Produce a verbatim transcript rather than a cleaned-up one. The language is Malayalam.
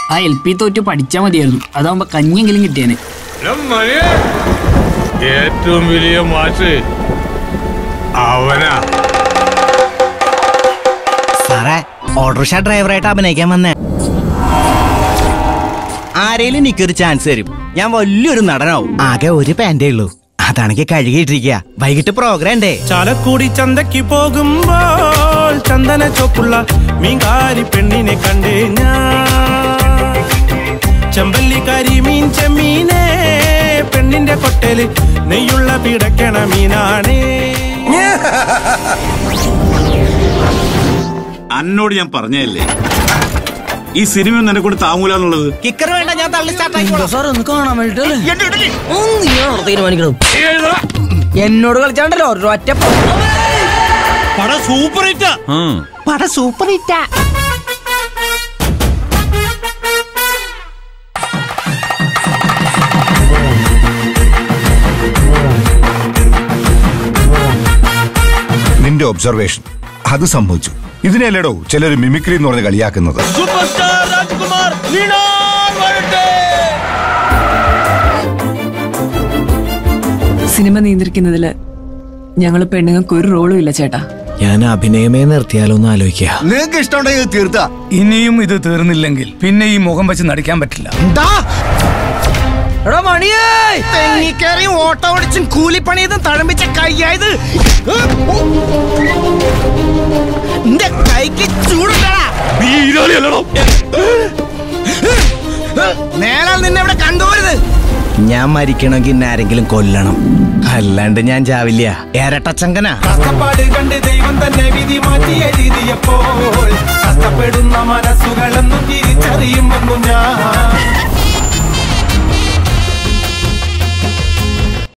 ആ എൽ പി തോറ്റ് പഠിച്ചാൽ മതിയായിരുന്നു. അതാവുമ്പോ കഞ്ഞെങ്കിലും കിട്ടിയേനെ. ഏറ്റവും വലിയ മാഷ് അവനാ. സാറേ, ഓട്ടോറിക്ഷ ഡ്രൈവറായിട്ട് അഭിനയിക്കാൻ വന്നേ. ആരേലും എനിക്കൊരു ചാൻസ് തരും, ഞാൻ വലിയൊരു നടനാവും. ആകെ ഒരു പാൻറ്റേ ഉള്ളൂ, അതാണെങ്കിൽ കഴുകിയിട്ടിരിക്കുക. വൈകിട്ട് പ്രോഗ്രാം ഉണ്ടേ. ചാലക്കുടി ചന്തയ്ക്ക് പോകുമ്പോൾ ചന്ദന ചോപ്പുള്ള മീൻകാരി പെണ്ണിനെ കണ്ടേ ഞാൻ. ചെമ്പല്ലിക്കാരി മീൻ ചെമ്മീനെ പെണ്ണിന്റെ കൊട്ടേല് നെയ്യുള്ള പിടക്കണ മീനാണേ. അന്നോട് ഞാൻ പറഞ്ഞല്ലേ ഈ സിനിമ നിന്നെ കൊണ്ട് താങ്ങൂലെന്നുള്ളത്. കിക്കർ വേണ്ട, ഞാൻ തള്ളി സ്റ്റാർട്ടാക്കി സാർ ഒന്ന് കാണാൻ വേണ്ടിട്ടല്ലേ തീരുമാനിക്കണം. എന്നോട് കളിച്ചാണ്ടല്ലോ ഒറ്റ പട സൂപ്പർ ഹിറ്റാ. പട സൂപ്പർ ഹിറ്റാ. നിന്റെ ഒബ്സർവേഷൻ അത് സംഭവിച്ചു. ഇതിനെയല്ലേടോ ചിലർ മിമിക്രി എന്ന് പറഞ്ഞ് കളിയാക്കുന്നത്. സിനിമ നിയന്ത്രിക്കുന്നതില് ഞങ്ങള് പെണ്ണുങ്ങൾക്ക് ഒരു റോളും ഇല്ല ചേട്ടാ. ഞാൻ അഭിനയമേ നിർത്തിയാലോ എന്ന് ആലോചിക്കുക. നിങ്ങൾക്ക് ഇഷ്ടമുണ്ടെങ്കിൽ തീർത്താ. ഇനിയും ഇത് തീർന്നില്ലെങ്കിൽ പിന്നെ ഈ മുഖം വെച്ച് നടിക്കാൻ പറ്റില്ല. തെങ്ങിക്കേറിയും ഓട്ടോ ഓടിച്ചും കൂലിപ്പണിയതും തഴമ്പിച്ച കൈയായത് എന്റെ കൈക്ക് ചൂടുണ്ടടാ. നേരാൽ നിന്നെ ഇവിടെ കണ്ടുപോരുത്. ഞാൻ മരിക്കണമെങ്കിൽ ഇന്നെ ആരെങ്കിലും കൊല്ലണം, അല്ലാണ്ട് ഞാൻ ചാവില്ല. ഏരട്ടച്ചങ്കന കഷ്ടപ്പാട് കണ്ട് ദൈവം തന്നെ വിധി മാറ്റി എഴുതിയപ്പോൾ കഷ്ടപ്പെടുന്ന മനസ്സുകളെന്നും തിരിച്ചറിയുമെന്നു ഞാൻ.